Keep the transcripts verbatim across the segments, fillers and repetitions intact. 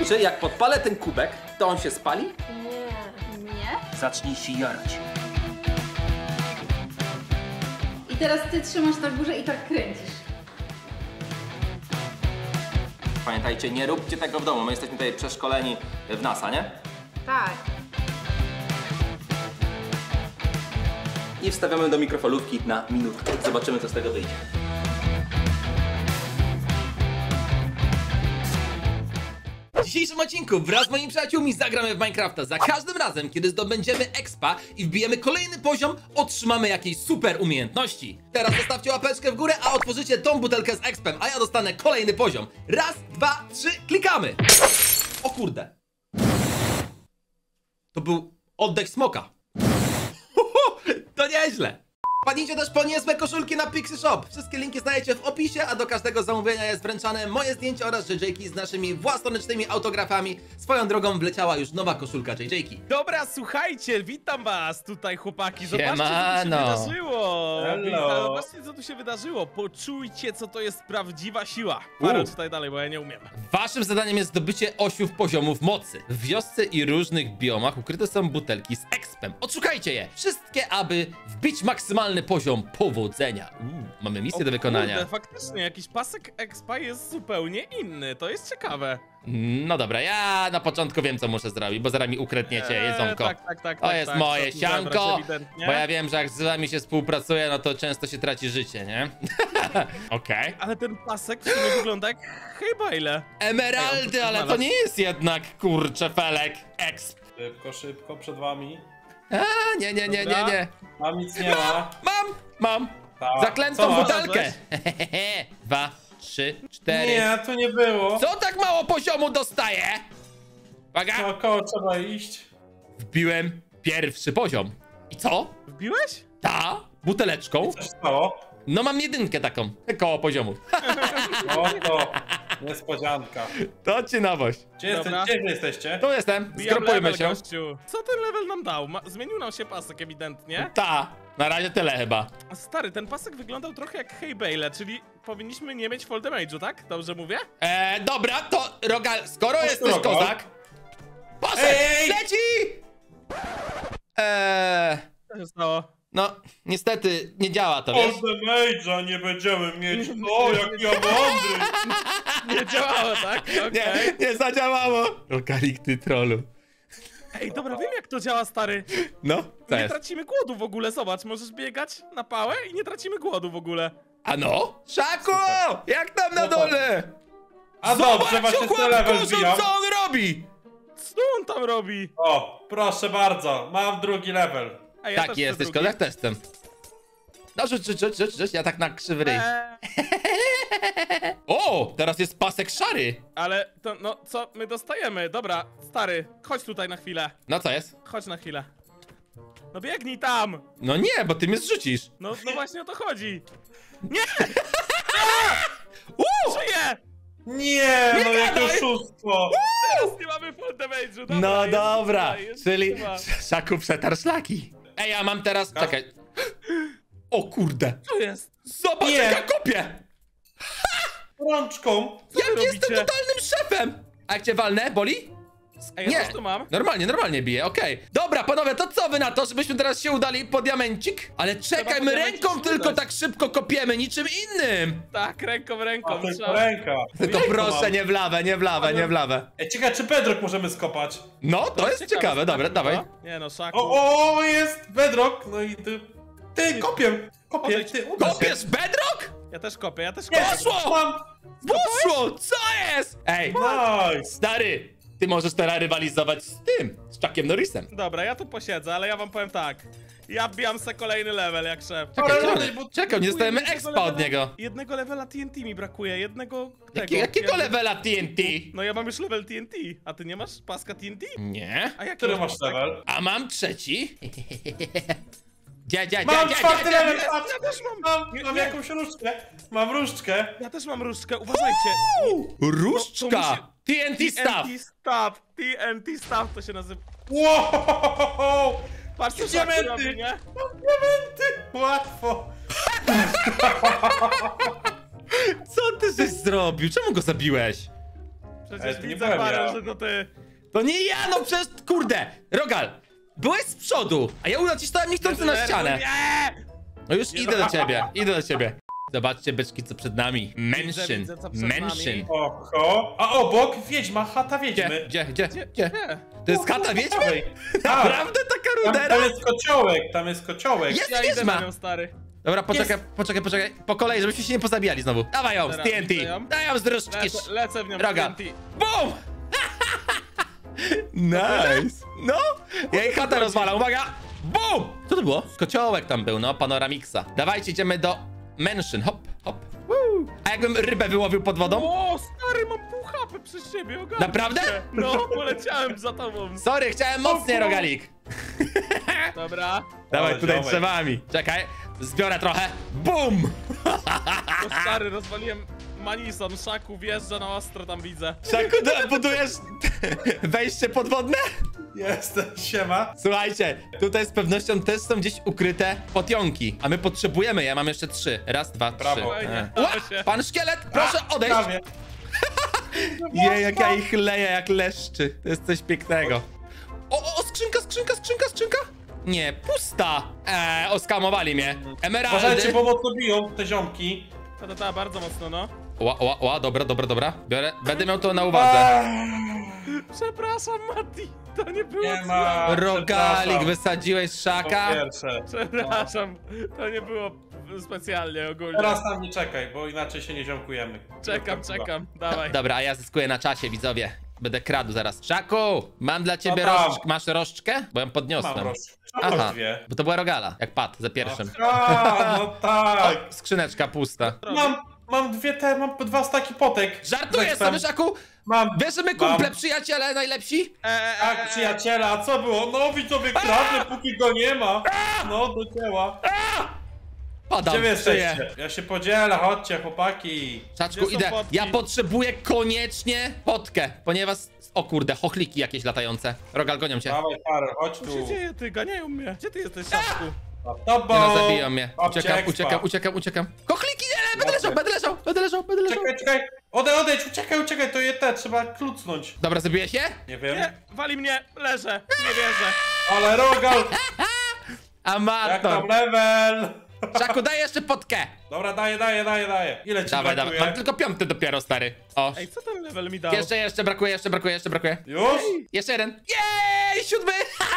czy jak podpalę ten kubek, to on się spali? Nie. Nie? Zacznij się jarać. I teraz ty trzymasz na górze i tak kręcisz. Pamiętajcie, nie róbcie tego w domu. My jesteśmy tutaj przeszkoleni w NASA, nie? Tak. I wstawiamy do mikrofalówki na minutkę. Zobaczymy, co z tego wyjdzie. W dzisiejszym odcinku wraz z moimi przyjaciółmi zagramy w Minecrafta. Za każdym razem, kiedy zdobędziemy expa i wbijemy kolejny poziom, otrzymamy jakieś super umiejętności. Teraz zostawcie łapeczkę w górę, a otworzycie tą butelkę z expem, a ja dostanę kolejny poziom. Raz, dwa, trzy, klikamy! O kurde. To był oddech smoka. To nieźle. Wpadnijcie też po niezłe koszulki na Pixie Shop. Wszystkie linki znajdziecie w opisie, a do każdego zamówienia jest wręczane moje zdjęcie oraz J J-ki z naszymi własnoręcznymi autografami. Swoją drogą wleciała już nowa koszulka J J-ki. Dobra, słuchajcie, witam was tutaj, chłopaki. Zobaczcie, Siemano. co tu się wydarzyło. Hello. Zobaczcie, co tu się wydarzyło. Poczujcie, co to jest prawdziwa siła. Parę tutaj dalej, bo ja nie umiem. Waszym zadaniem jest zdobycie osiów poziomów mocy. W wiosce i różnych biomach ukryte są butelki z expem. Odszukajcie je. Wszystkie, aby wbić maksymalny poziom powodzenia. Uuu, mamy misję O do wykonania. Kurde, faktycznie, jakiś pasek expa jest zupełnie inny. To jest ciekawe. No dobra, ja na początku wiem, co muszę zrobić, bo zaraz mi ukradniecie jedzonko. tak, tak, tak, To tak, jest tak, moje to tu zabrać sianko, ewidentnie. bo ja wiem, że jak z wami się współpracuje, no to często się traci życie, nie? Okej. Ale ten pasek w sumie wygląda jak hejbajle. Emeraldy, ale to nie jest jednak, kurczę, felek, exp. Szybko, szybko, przed wami. A, nie, nie, nie, nie, nie. Tam nic nie ma. Mam, mam. Tak. Co Zaklętą masz? butelkę. Dwa, trzy, cztery. Nie, tu nie było. Co tak mało poziomu dostaję? Uwaga. Naokoło trzeba iść. Wbiłem pierwszy poziom. I co? Wbiłeś? Ta buteleczką. Co się stało? No mam jedynkę taką, koło poziomu. No to niespodzianka. To ci nowość. Gdzie, jeste, Dobra. gdzie wy jesteście? Tu jestem, Bijam zgrupujmy level, się. gościu. Co ten level nam dał? Ma zmienił nam się pasek ewidentnie. Ta, na razie tyle chyba. Stary, ten pasek wyglądał trochę jak Heybale, czyli powinniśmy nie mieć fall damage'u, tak? Dobrze mówię? Eee, dobra, to Rogal, skoro Chodź tu, jesteś Rogal. kozak, poszedł, Ej! leci! Eee, Co się stało? no, niestety nie działa to, wiesz? All damage'a nie będziemy mieć. O, jaki ja mądry. Nie działało, tak? Okej. Nie, nie zadziałało. Rogalik, ty trollu. Ej, dobra, wiem jak to działa, stary. No, co Nie jest? tracimy głodu w ogóle, zobacz, możesz biegać na pałę i nie tracimy głodu w ogóle. A no? Szaku! Jak tam na Zobacz. dole? A dobrze, właśnie Zobacz, ten level chłopku, wbijam. co on robi? Co on tam robi? O, proszę bardzo, mam drugi level. Ej, ja też Taki chcę jesteś, drugi. kozak, też jestem. No, rzuć, rzuć, rzuć, rzuć, rzuć, ja tak na krzywy ryj. Eee, O, teraz jest pasek szary. ale to, no, co my dostajemy? Dobra, stary, chodź tutaj na chwilę. No co jest? Chodź na chwilę. No biegnij tam! No nie, bo ty mnie zrzucisz. No, no właśnie o to chodzi. Nie! Uuu! Żyję! Nie, no jakie gadaj. oszustwo. Teraz nie mamy fall damage'u, dobra. No jest dobra, chyba, jest czyli chyba. Szaku przetarł szlaki. Ej, ja mam teraz, Tak. czekaj. O kurde. Co jest? Zobacz, Nie. jak ja kopię. Rączką. Jak wy jestem robicie? totalnym szefem. A jak cię walnę, boli? Ej, ja Nie. też tu mam. Normalnie, normalnie bije, okej. Dobra, panowie, to co wy na to, żebyśmy teraz się udali po diamencik? Ale czekaj, po my diamencik ręką się tylko udać. tak szybko kopiemy, niczym innym. Tak, ręką w A ręką. tylko trzeba- ręka. Tylko Ręką proszę, mam. nie w lawę, nie w lawę, nie w lawę. Ej, ciekawe, czy bedrock możemy skopać? No, to jest ciekawe, dobra, Szaku, dawaj. no. Nie no, Szaku. O, o, jest bedrock. No i ty... Ty, kopię. Kopię, Odejdź. ty, uda się. Kopiesz bedrock? Ja też kopię, ja też kopię. Poszło! Mam. Poszło! Co jest? Ej, Nice. stary, ty możesz teraz rywalizować z tym, z Chuckiem Norrisem. Dobra, ja tu posiedzę, ale ja wam powiem tak. Ja wbijam se kolejny level jak szef. Czekaj, Ale czekaj, Rodej, bo- czekaj, nie dostajemy Jednego expa od levela- niego. Jednego levela T N T mi brakuje, jednego tego. Jaki, jakiego jakby- levela T N T? No ja mam już level T N T, a ty nie masz paska T N T? Nie. A jaki Który masz pasek? level? A mam trzeci. Dzia, dzia, dzia, Mam dzia, czwarty dzia, dzia. level, patrz. Ja też mam. Mam, Nie, mam nie. jakąś różdżkę. Mam różdżkę. Ja też mam różdżkę, uważajcie. Różdżka! To T N T staff! T N T staff, T N T staff to się nazywa. Wow! Patrz co Diamenty. Szaku robi, nie? Mam diamenty! Łatwo! Co ty żeś zrobił? Czemu go zabiłeś? Przecież Ale to nie widzę, byłem Farel, ja. że to ty. To nie ja, no przecież, kurde! Rogal, byłeś z przodu, a ja nacisnąłem niechcący na ścianę. Nie! No już idę do ciebie, idę do ciebie. Zobaczcie, beczki, co przed nami. Mansion, widzę, co przed mansion. nami. Oho. A obok wiedźma, chata Gdzie, wiedźmy. gdzie, gdzie, gdzie? Nie. To jest chata wiedźmy? Prawej. Tak. Naprawdę taka Tam, rudera? tam jest kociołek, tam jest kociołek. Jest Ja idę wiedźma. na nią, stary. Dobra, poczekaj, poczekaj, poczekaj. Po kolei, żebyśmy się nie pozabijali znowu. Dawaj ją, z Teraz T N T. widzę ją. Daj ją z różdżki. Lecę, lecę w nią. Droga. T N T. Bum! Nice. No, ja jej chatę rozwalam, uwaga. Bum! Co to było? Kociołek tam był, no, panoramiksa. Dawajcie, idziemy do mansion. Hop, hop. Woo. A jakbym rybę wyłowił pod wodą? O, stary, mam pół hapy przez ciebie, ogarnij Naprawdę? się. No, poleciałem za tobą. Sorry, chciałem mocniej, rogalik. Dobra. Dawaj, Ale tutaj ziomek. drzewami. Czekaj, zbiorę trochę. Bum! To stary, rozwaliłem Manison, Szaku wjeżdża na ostro, tam widzę. Szaku, do- budujesz wejście podwodne? Jestem, siema. Słuchajcie, tutaj z pewnością też są gdzieś ukryte potionki, a my potrzebujemy, ja mam jeszcze trzy. Raz, dwa, trzy. Brawo. Fajnie, E. Ła, dało się. pan szkielet, proszę odejść! Prawie. Je, jak ja ich leję, jak leszczy. To jest coś pięknego. O, o, o, skrzynka, skrzynka, skrzynka, skrzynka? Nie, pusta. Eee, oskamowali mnie. Uważajcie, Emeraldy. bo mocno biją te ziomki. Ta, ta, ta, bardzo mocno, no. Ła, ła, ła, dobra, dobra, dobra. Biorę, będę miał to na uwadze. Przepraszam, Mati, to nie było Nie złe. ma. Rogalik, przepraszam. wysadziłeś Po szaka. pierwsze. Przepraszam, to nie było specjalnie ogólnie. Teraz tam nie czekaj, bo inaczej się nie ziomkujemy. Czekam, czekam, dawaj. Dobra, a ja zyskuję na czasie, widzowie. Będę kradł zaraz. Szaku, mam dla ciebie No tam. rożdżkę. Masz rożdżkę? Bo ją Mam podniosłem. roż. Aha, Aha. Dwie. bo to była rogala, jak padł za pierwszym. A, no tak. Skrzyneczka pusta. Mam, mam dwie te, mam dwa staki potek. Żartujesz Zresztą sobie, Szaku? Mam. Wiesz, że my Mam. kumple, przyjaciele najlepsi? Eee, Tak, przyjaciela, a co było? No widzowie kradnę, póki go nie ma. No, do dzieła. Padam, Gdzie wy żyję. jesteście? Ja się podzielę, chodźcie chłopaki. Szaczku, Gdzie są idę. potki? Ja potrzebuję koniecznie potkę, ponieważ... O kurde, chochliki jakieś latające. Rogal, gonią cię. Dawaj, Karol, chodź Co tu. się dzieje, ty? Ganiają mnie. Gdzie ty jesteś, Szaszku? Za tobą. Nie no, zabiją mnie. Babcia Uciekam, expa. uciekam, uciekam, uciekam. Chochliki, nie, będę leżał, będę leżał, będę leżał, będę leżał. Czekaj, czekaj. Odejdź, odejdź, uciekaj, uciekaj, to je te, trzeba klucnąć. Dobra, zabiłeś się? Nie wiem. Nie, wali mnie, leżę, nie wierzę. Ale Rogal, A jak matko. tam level? Szaku, daj jeszcze potkę. Dobra, daję, daję, daję, daję. Ile ci Dawaj, brakuje? dawaj. Mam tylko piąty dopiero, stary. O. Ej, co ten level mi dał? Jeszcze, jeszcze brakuje, jeszcze brakuje, jeszcze brakuje. Już? Jeszcze jeden. Jej, siódmy.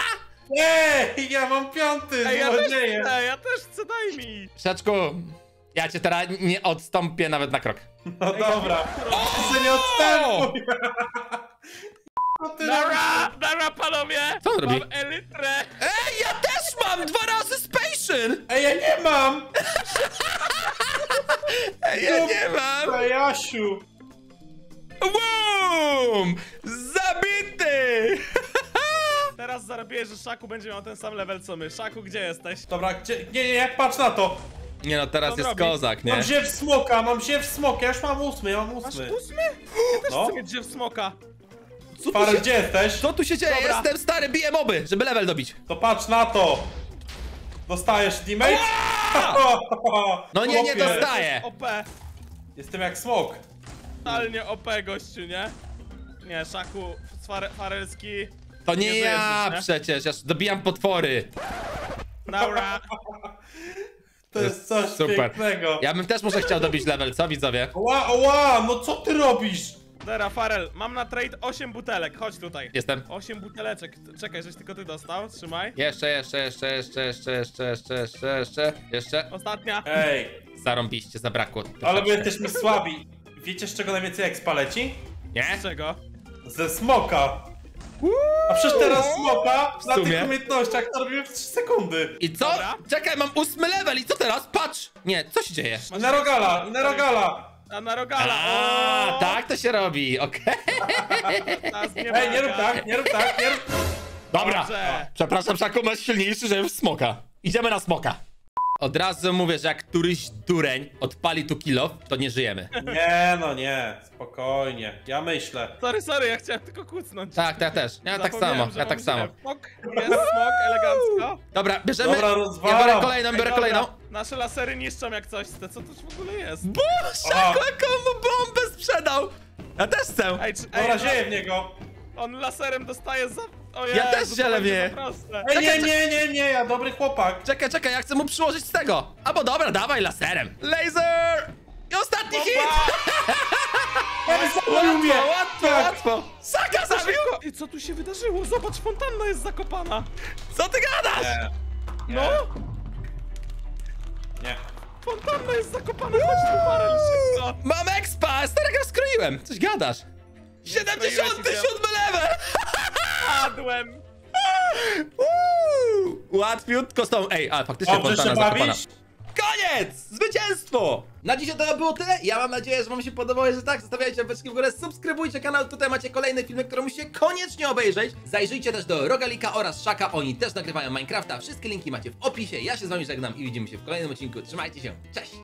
Ej, ja mam piąty, Ej, ja też złodzieje. chcę, ja też chcę, daj mi. Szaczku, ja cię teraz nie odstąpię nawet na krok. No dobra. Ty się nie odstępuj. Co ty robisz? Dara, dara, panowie! Co on robi? Mam elytrę! Ej, ja też mam dwa razy Spation! Ej, ja nie mam. Ej, ja nie mam! Ej, Jasiu. Boom! Zabity! Teraz zarabię, że Szaku będzie miał ten sam level co my. Szaku, gdzie jesteś? Dobra, gdzie... Nie, nie, nie, patrz na to. Nie no, teraz Co on jest robi? kozak, nie? Mam ziew smoka, mam ziew smoka, ja już mam ósmy, ja mam Masz ósmy. ósmy? Ja też No. chcę mieć dziew smoka. Co tu Farel, się, gdzie jesteś? co tu się dzieje? Dobra. Jestem stary, biję moby, żeby level dobić. To patrz na to. Dostajesz teammate? No nie, nie Chłopie, dostaję. O P. Jestem jak smok. Totalnie O P, gościu, nie? Nie, Szaku, fare, farelski. To nie Nie ja dojeżdżasz, nie? przecież, ja dobijam potwory. Dobra. To jest coś super. pięknego. Ja bym też może chciał dobić level, co widzowie? Ła, ła, no co ty robisz? Dobra, Farel, mam na trade osiem butelek, chodź tutaj. Jestem. osiem buteleczek, czekaj, żeś tylko ty dostał, trzymaj. Jeszcze, jeszcze, jeszcze, jeszcze, jeszcze, jeszcze, jeszcze, jeszcze, jeszcze, jeszcze. Ostatnia. Ej, Zarąbiście, zabrakło. ale my troszeczkę. jesteśmy słabi. Wiecie z czego najwięcej expa leci? Nie? Z czego? Ze smoka. A przecież teraz smoka na sumie. tych umiejętnościach to robimy w trzy sekundy. I co? Dobra. Czekaj, mam ósmy level i co teraz? Patrz! Nie, co się dzieje? I na rogala, i na rogala. A na rogala. A, o! tak to się robi, okej. Teraz nie Ej, nie rób waga. tak, nie rób tak, nie rób... Dobra, Dobrze. przepraszam, Szaku, masz silniejszy, że w smoka. Idziemy na smoka. Od razu mówię, że jak któryś dureń odpali tu kill off, to nie żyjemy. Nie, no nie, spokojnie. Ja myślę. Sorry, sorry, ja chciałem tylko kucnąć. Tak, ja też. Ja tak Zapomniałem, samo, że ja mam tak samo. ziew. Smok, jest smok, elegancko. Dobra, bierzemy. Dobra, Ja rozwalam. biorę kolejną, Ej, biorę dobra, kolejną. Nasze lasery niszczą jak coś. Co to w ogóle jest? Bo, Szaku, jaką mu bombę sprzedał! Ja też chcę. Ej, czy, Dobra, ej, zieję w niego. on laserem dostaje za... O Jezu, Ja też to zielę będzie wieję. za proste. Ej, nie, nie, nie, nie, ja dobry chłopak. Czekaj, czekaj, ja chcę mu przyłożyć z tego. Albo dobra, dawaj laserem. Laser! I ostatni hit! Ej, zabił mnie. Łatwo, Tak. łatwo. Saka zabił! Ej, co tu się wydarzyło? Zobacz, fontanna jest zakopana. Co ty gadasz? Nie, No, nie. fontanna jest zakopana, chodź tu Farel, szybko. Mam expa! Starego skroiłem! Coś gadasz? siedemdziesiąty siódmy level! Padłem. Uuu, łatwiutko z tą... Ej, a faktycznie Dobrze fontana się zakopana. bawisz? Koniec! Zwycięstwo! Na dzisiaj to było tyle. Ja mam nadzieję, że wam się podobało. Jeżeli tak, zostawiajcie łapeczki w górę, subskrybujcie kanał. Tutaj macie kolejne filmy, które musicie koniecznie obejrzeć. Zajrzyjcie też do Rogalika oraz Szaka. Oni też nagrywają Minecrafta. Wszystkie linki macie w opisie. Ja się z wami żegnam i widzimy się w kolejnym odcinku. Trzymajcie się. Cześć!